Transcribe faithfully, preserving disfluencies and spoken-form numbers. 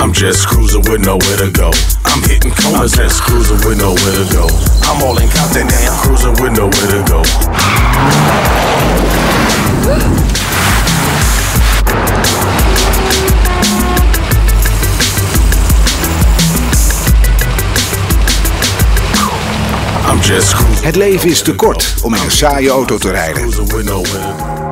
I'm just cruising with nowhere to go. I'm hitting corners, I'm just cruising with nowhere to go. I'm all in Compton and I'm cruising with nowhere to go. I'm just cruising. Het leven is te kort om in een saaie auto te rijden.